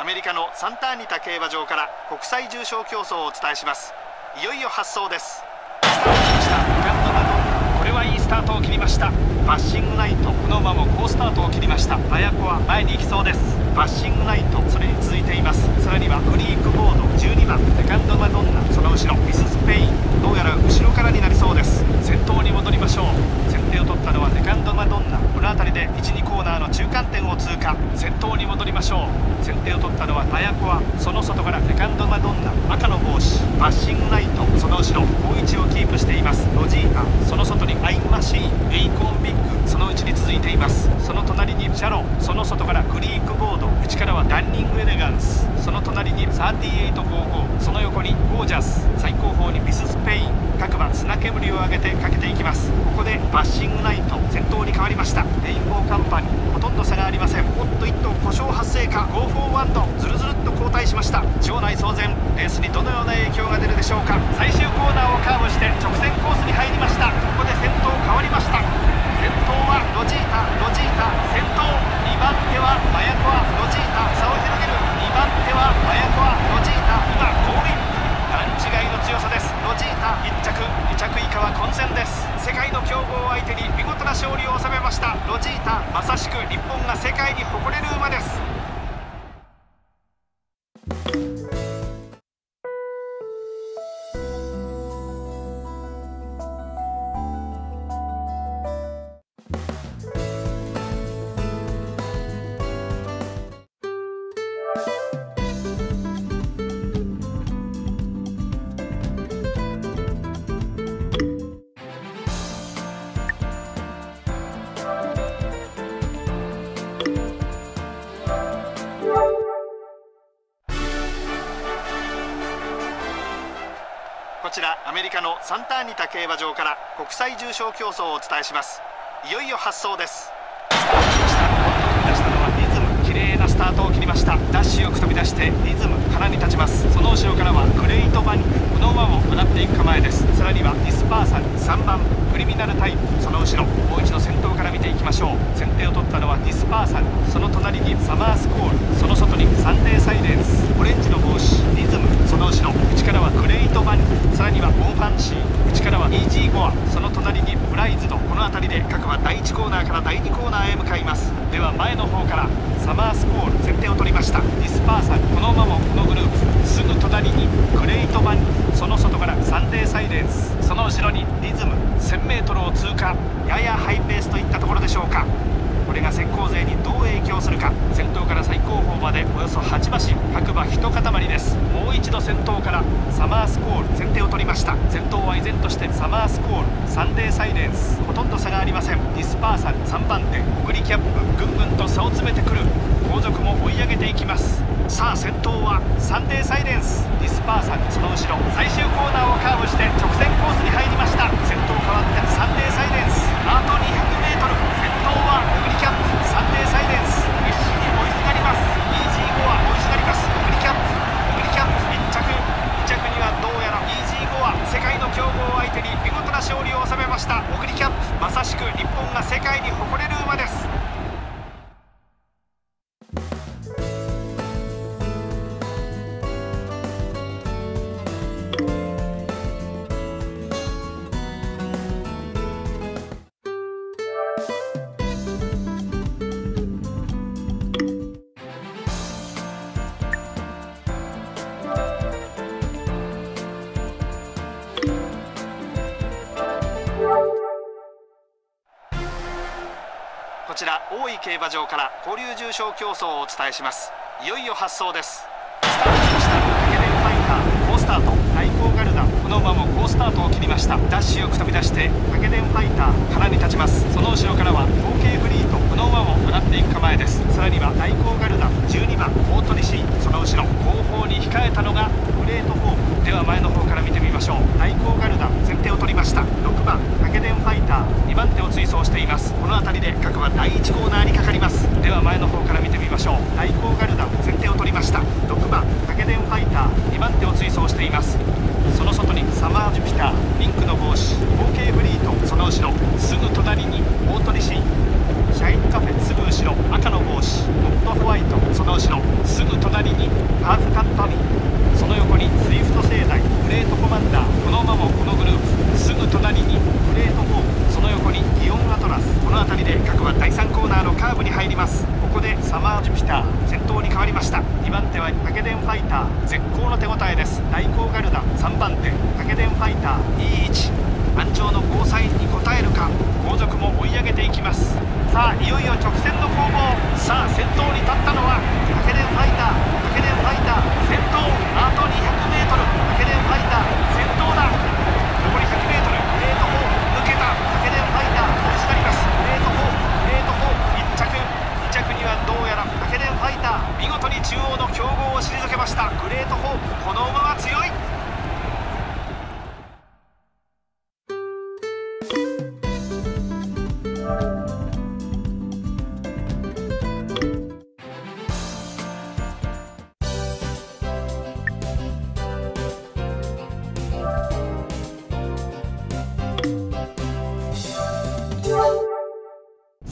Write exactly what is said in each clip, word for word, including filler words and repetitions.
メリカのサンタアニタ競馬場から国際重賞競争をお伝えします。いよいよ発走です。スタートしました。グランドマドンナ、これはいいスタートを切りました。バッシングナイト、この馬も好スタートを切りました。アヤコは前に行きそうです。バッシングナイト、それに続いています。さらにはフリークボードじゅうにばん、セカンドマドンナ、その後ろミススペイン、どうやら後ろからになりそうです。先頭に戻りましょう。先手を取ったのはセカンドマドンナ、この辺りでいち、にコーナーの中間点を通過。先頭に戻りましょう。先手を取ったのはアヤコは、その外からセカンドマドンナ、赤の帽子、バッシングナイト、その後ろ好位置をキープしています。ロジータ、その外にアインマシーン、エイコンビッグ、そのうちに続いています。その隣にシャロー、その外からクリークボード、内からはダンニングエレガンス、その隣にさんじゅうはちごじゅうご、その横にゴージャス、最後方にミススペイン、各馬砂煙を上げてかけていきます。ここでバッシングナイト先頭に変わりました。レインボーカンパニー、ほとんど差がありません。おっといっ頭故障発生か。ゴーフォーワンド、ずるずるっと後退しました。場内騒然、レースにどのような影響が出るでしょうか。最終コーナーをカーブして直線コースに入りました。ここで先頭変わりました。先頭はロジータ、ロジータ先頭、にばん手はマヤコア、ロジータ差を広げる。にばん手はマヤコア、ロジータ、今ゴールイン。段違いの強さです。ロジータいっ着、に着以下は混戦です。世界の強豪を相手に見事な勝利を収めました。ロジータ、まさしく日本が世界に誇れる馬です。こちらアメリカのサンタアニタ競馬場から国際重賞競争をお伝えします。いよいよ発走です。スタートしました。飛び出したのはリズム、綺麗なスタートを切りました。ダッシュよく飛び出してリズム、鼻に立ちます。その後ろからはグレイトバニク、この馬も下っていく構えです。さらにはディスパーサル、さんばんクリミナルタイプ、その後ろもう一度先頭から見ていきましょう。先手を取ったのはディスパーサル、その隣にサマースコール、その外にサンデーサイレンス、オレンジの帽子リズム、その後ろ内からはグレイトバニク、さらにはモンファンシー、内からはイージーゴア、その隣にプライズド、この辺りで各馬だいいちコーナーからだいにコーナーへ向かいます。では前の方からサマースコール先手を取りました。ディスパーサル、この馬もこのグループ、すぐ隣にグレイトバニク、その外からサンデーサイレンス、その後ろにリズム、 せんメートルを通過、ややハイペースといったところでしょうか。これが先行勢にどう影響するか。先頭から最後方までおよそはち馬身、各馬一塊です。もう一度先頭からサマースコール先手を取りました。先頭は依然としてサマースコール、サンデーサイレンス、ほとんど差がありません。ディスパーサルさんばん手、オグリキャップ、ぐんぐんと差を詰めてくる。後続も追い上げていきます。さあ先頭はサンデーサイレンス、ディスパーサル、その後ろ最終コーナーをカーブして直線コースに入りました。先頭変わってサンデーサイレンス、あとにひゃくメートル、先頭はオグリキャップ、サンデーサイレンス、必死に追いすがります。イージーゴア追いすがります。オグリキャップ、オグリキャップいっ着、に着にはどうやらイージーゴア、世界の強豪を相手に見事な勝利を収めました。オグリキャップ、まさしく日本が世界に誇れる馬です。こちら大井競馬場から交流重賞競争をお伝えします。いよいよ発走です。スタートしました。タケデンファイター好スタート、対抗ガルダ、この馬も好スタートを切りました。ダッシュよく飛び出してタケデンファイター鼻に立ちます。その後ろからは統計フリート、この馬も下っていく構えです。さらには対抗ガルダじゅうにばん大鳥シー、その後ろ後方に控えたのがグレートホーム。では前の方から見てみましょう。対抗ガルダ先手を取りました。ろくばんタケデンファイターにばん手を追走しています。この辺りで各馬だいいちコーナーにかかります。では前の方から見てみましょう。対抗ガルダ先手を取りました。ろくばんタケデンファイターにばん手を追走しています。その外にサマージュピターピンクの帽子合計フリート、その後ろすぐ隣に大鳥シーン、シャインカフェすぐ後ろ赤の帽子ホットホワイト、その後ろすぐ隣に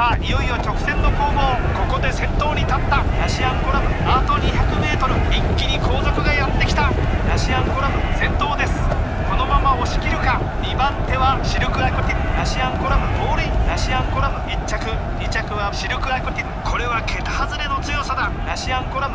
さあいよいよ直線の攻防、ここで先頭に立ったヤシアンコラム。あと にひゃくメートル 一気に後続がやってきた。ヤシアンコラム先頭です。このまま押し切るか。にばん手はシルクアクティブ。ヤシアンコラム盗塁。ヤシアンコラムいっ着、に着はシルクアクティブ。これは桁外れの強さだ。ヤシアンコラム。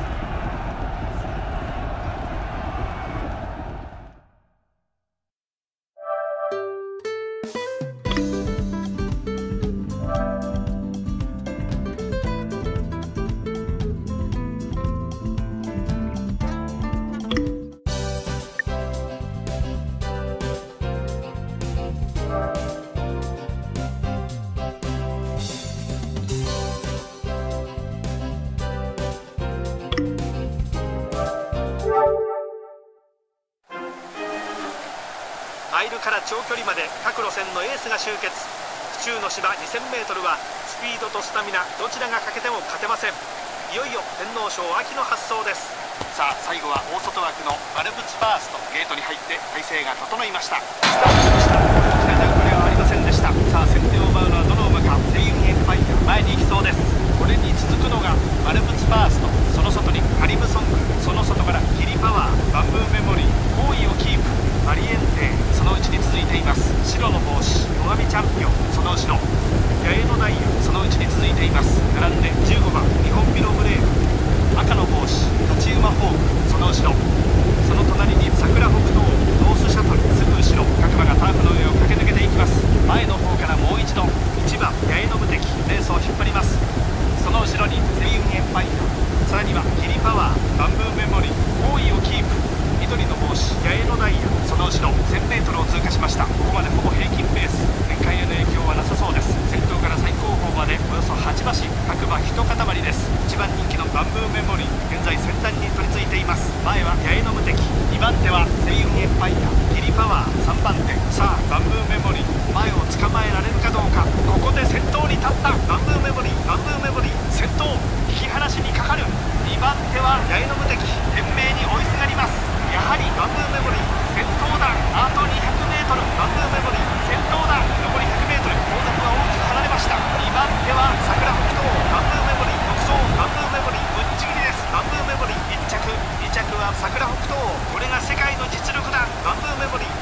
マイルから長距離まで各路線のエースが集結。府中の芝 にせんメートル はスピードとスタミナどちらが欠けても勝てません。いよいよ天皇賞秋の発走です。さあ最後は大外枠の丸淵ファースト。ゲートに入って体勢が整いました。スタートしました。大きな流れはありませんでした。さあ先手を奪うのはどの馬か。セイウンエンパイア前に行きそうです。これに続くのが丸淵ファースト、その外にカリムソング、その外からキリパワー、バンブーメモリー、好位をキープ、マリエンテ、そのうちに続いています。白の帽子最上チャンピオン、その後ろ八重のダイヤ、そのうちに続いています。並んでじゅうごばん日本ビロブレーブ、赤の帽子勝ち馬フォーク、その後ろその隣に桜北東ノースシャトル、すぐ後ろ各馬がターフの上を駆け抜けていきます。前の方からもう一度いちばん八重の無敵、レースを引っ張ります。その後ろにセイウンエンパイア、さらにはキリパワー、バンブーメモリー、好位をキープ、緑の帽子八重のダイヤ、その後ろ せんメートル を通過しました。ここまでほぼ平均ペース、展開への影響はなさそうです。先頭から最高峰までおよそはち馬身、各馬一塊です。いちばん人気のバンブーメモリー現在先端に取り付いています。前は八重の無敵、にばん手はセイウンエンパイア、キリパワーさんばん手。さあバンブーメモリー前を捕まえられるかどうか。ここで先頭に立ったバンブーメモリー、バンブーメモリー先頭、引き離しにかかる。にばん手は八重の無敵、懸命に追いすがります。やはりバンブーメモリー先頭だ。あと にひゃくメートル、 バンブーメモリー先頭だ。残り ひゃくメートル、 後続は大きく離れました。にばん手は桜北東、バンブーメモリー独走、バンブーメモリーぶっちぎりです。バンブーメモリーいっ着、に着は桜北東、これが世界の実力だ。バンブーメモリー。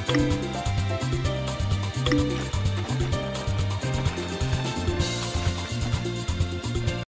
ます。